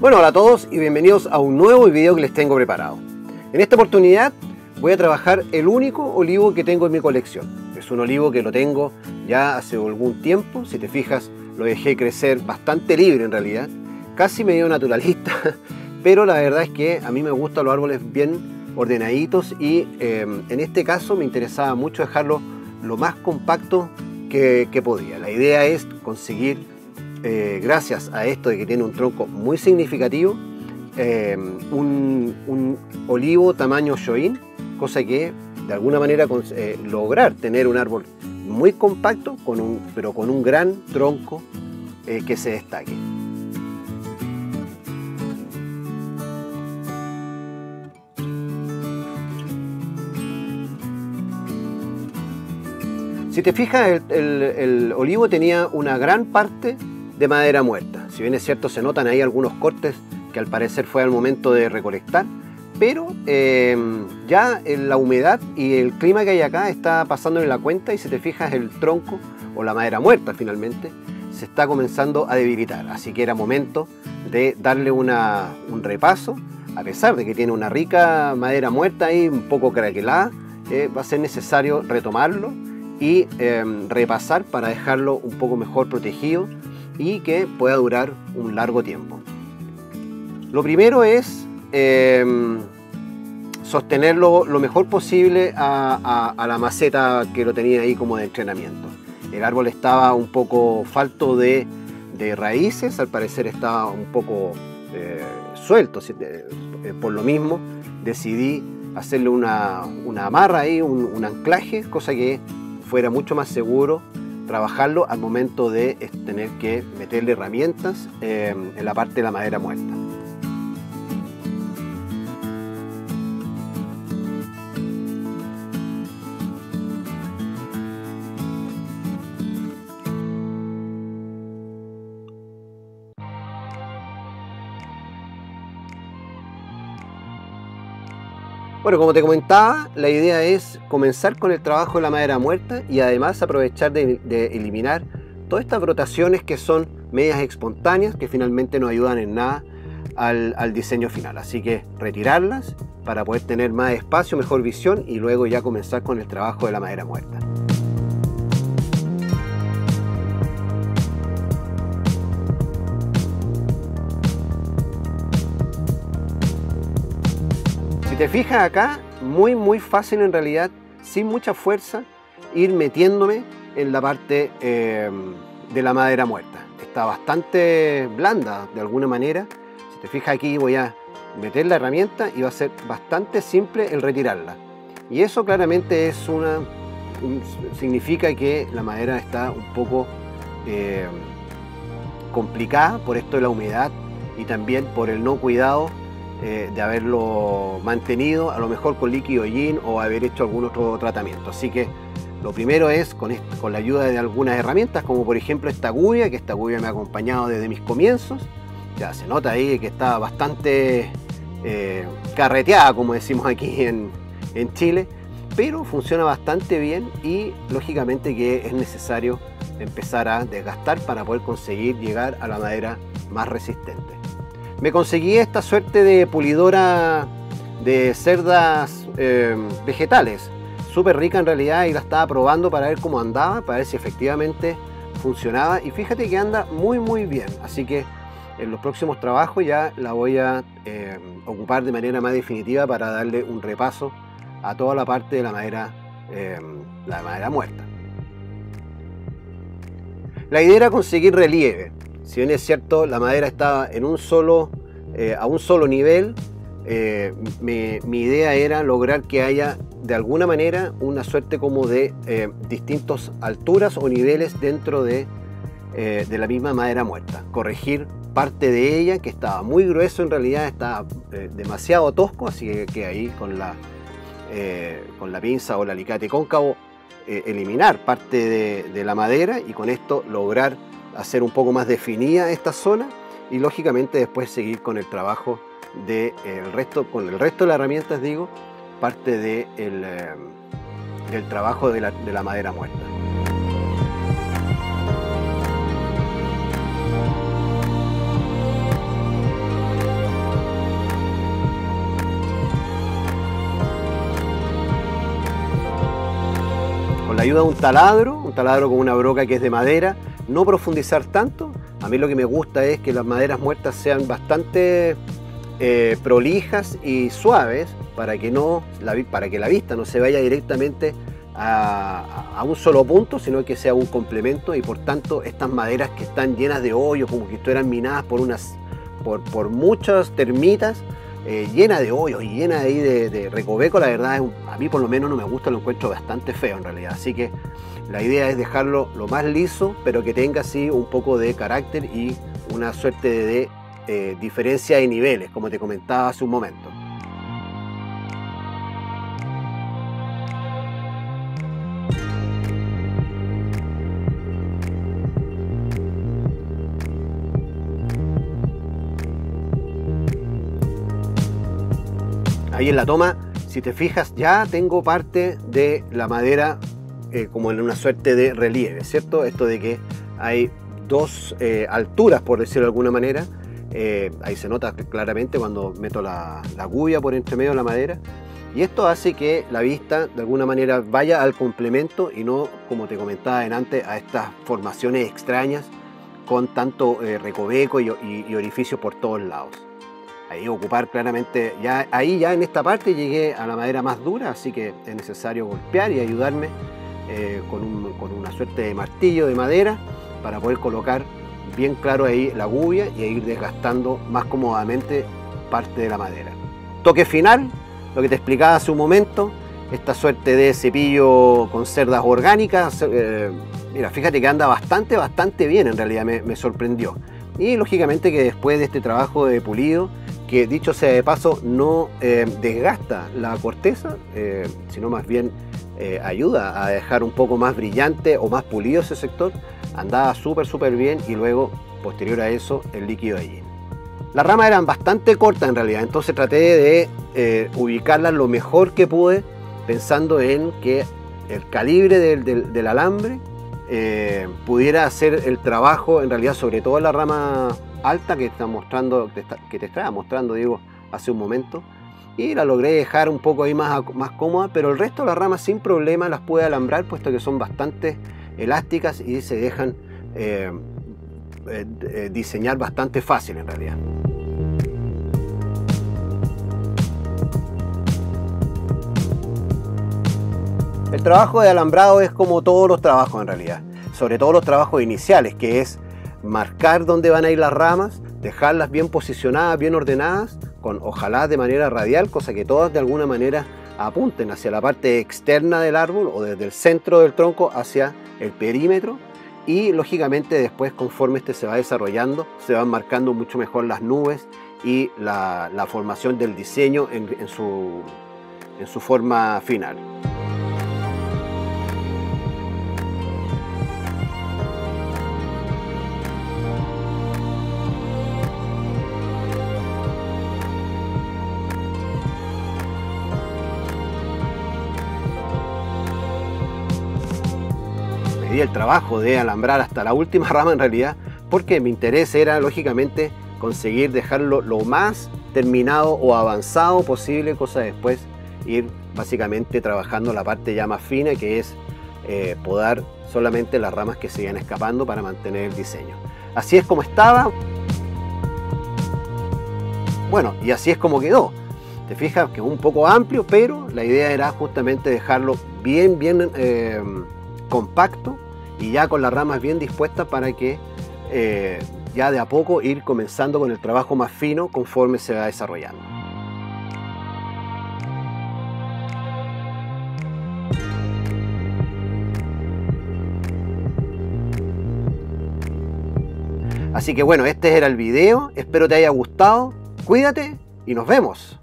Bueno, hola a todos y bienvenidos a un nuevo video que les tengo preparado. En esta oportunidad voy a trabajar el único olivo que tengo en mi colección. Es un olivo que lo tengo ya hace algún tiempo. Si te fijas, lo dejé crecer bastante libre en realidad, casi medio naturalista, pero la verdad es que a mí me gustan los árboles bien ordenaditos y en este caso me interesaba mucho dejarlo lo más compacto que podía. La idea es conseguir, gracias a esto de que tiene un tronco muy significativo, un olivo tamaño Shoin, cosa que de alguna manera lograr tener un árbol muy compacto pero con un gran tronco que se destaque. Si te fijas, el olivo tenía una gran parte de madera muerta. Si bien es cierto, se notan ahí algunos cortes que al parecer fue al momento de recolectar, pero ya la humedad y el clima que hay acá está pasándole la cuenta y si te fijas, el tronco o la madera muerta finalmente se está comenzando a debilitar. Así que era momento de darle un repaso. A pesar de que tiene una rica madera muerta ahí, un poco craquelada, va a ser necesario retomarlo y repasar para dejarlo un poco mejor protegido y que pueda durar un largo tiempo. Lo primero es sostenerlo lo mejor posible a la maceta que lo tenía ahí como de entrenamiento. El árbol estaba un poco falto de raíces, al parecer estaba un poco suelto, por lo mismo decidí hacerle una amarra ahí, un anclaje, cosa que fuera mucho más seguro trabajarlo al momento de tener que meterle herramientas en la parte de la madera muerta. Bueno, como te comentaba, la idea es comenzar con el trabajo de la madera muerta y además aprovechar de eliminar todas estas brotaciones que son medias espontáneas que finalmente no ayudan en nada al diseño final. Así que retirarlas para poder tener más espacio, mejor visión y luego ya comenzar con el trabajo de la madera muerta. Si te fijas acá, muy fácil en realidad, sin mucha fuerza, ir metiéndome en la parte de la madera muerta. Está bastante blanda de alguna manera. Si te fijas aquí voy a meter la herramienta y va a ser bastante simple el retirarla. Y eso claramente significa que la madera está un poco complicada por esto de la humedad y también por el no cuidado de haberlo mantenido a lo mejor con líquido yin o haber hecho algún otro tratamiento. Así que lo primero es con la ayuda de algunas herramientas, como por ejemplo esta gubia, que esta gubia me ha acompañado desde mis comienzos. Ya se nota ahí que está bastante carreteada, como decimos aquí en Chile, pero funciona bastante bien y lógicamente que es necesario empezar a desgastar para poder conseguir llegar a la madera más resistente. Me conseguí esta suerte de pulidora de cerdas vegetales, súper rica en realidad, y la estaba probando para ver cómo andaba, para ver si efectivamente funcionaba, y fíjate que anda muy bien. Así que en los próximos trabajos ya la voy a ocupar de manera más definitiva para darle un repaso a toda la parte de la madera muerta. La idea era conseguir relieve. Si bien es cierto, la madera estaba en a un solo nivel, mi idea era lograr que haya de alguna manera una suerte como de distintas alturas o niveles dentro de la misma madera muerta. Corregir parte de ella que estaba muy grueso, en realidad estaba demasiado tosco, así que ahí con la pinza o el alicate cóncavo eliminar parte de la madera y con esto lograr hacer un poco más definida esta zona y lógicamente después seguir con el trabajo con el resto de las herramientas, digo, parte del trabajo de la madera muerta. ayuda un taladro con una broca que es de madera, no profundizar tanto. A mí lo que me gusta es que las maderas muertas sean bastante prolijas y suaves para que la vista no se vaya directamente a un solo punto, sino que sea un complemento, y por tanto estas maderas que están llenas de hoyos, como que estuvieran minadas por muchas termitas, llena de hoyos y llena ahí de recoveco, la verdad a mí por lo menos no me gusta, lo encuentro bastante feo en realidad. Así que la idea es dejarlo lo más liso, pero que tenga así un poco de carácter y una suerte de diferencia de niveles, como te comentaba hace un momento. Ahí en la toma, si te fijas, ya tengo parte de la madera como en una suerte de relieve, ¿cierto? Esto de que hay dos alturas, por decirlo de alguna manera. Ahí se nota claramente cuando meto la gubia por entre medio de la madera. Y esto hace que la vista de alguna manera vaya al complemento y no, como te comentaba antes, a estas formaciones extrañas con tanto recoveco y orificios por todos lados. Ahí ocupar claramente, ya en esta parte llegué a la madera más dura, así que es necesario golpear y ayudarme con una suerte de martillo de madera para poder colocar bien claro ahí la gubia y ir desgastando más cómodamente parte de la madera. Toque final, lo que te explicaba hace un momento, esta suerte de cepillo con cerdas orgánicas. Mira, fíjate que anda bastante bien, en realidad me sorprendió. Y lógicamente que después de este trabajo de pulido, que dicho sea de paso no desgasta la corteza, sino más bien ayuda a dejar un poco más brillante o más pulido ese sector, andaba súper bien. Y luego, posterior a eso, el líquido de jean. Las ramas eran bastante cortas en realidad, entonces traté de ubicarlas lo mejor que pude, pensando en que el calibre del alambre pudiera hacer el trabajo, en realidad, sobre todo en la rama alta que te estaba mostrando, digo, hace un momento, y la logré dejar un poco ahí más cómoda, pero el resto de las ramas sin problema las pude alambrar, puesto que son bastante elásticas y se dejan diseñar bastante fácil en realidad. El trabajo de alambrado es como todos los trabajos en realidad, sobre todo los trabajos iniciales, que es marcar dónde van a ir las ramas, dejarlas bien posicionadas, bien ordenadas, ojalá de manera radial, cosa que todas de alguna manera apunten hacia la parte externa del árbol o desde el centro del tronco hacia el perímetro. Y lógicamente después, conforme este se va desarrollando, se van marcando mucho mejor las nubes y la formación del diseño en su forma final. Me di el trabajo de alambrar hasta la última rama en realidad, porque mi interés era lógicamente conseguir dejarlo lo más terminado o avanzado posible, cosa de después ir básicamente trabajando la parte ya más fina, que es podar solamente las ramas que se iban escapando para mantener el diseño. Así es como estaba. Bueno, y así es como quedó. Te fijas que es un poco amplio, pero la idea era justamente dejarlo bien compacto y ya con las ramas bien dispuestas para que ya de a poco ir comenzando con el trabajo más fino conforme se va desarrollando. Así que bueno, este era el video, espero te haya gustado, cuídate y nos vemos.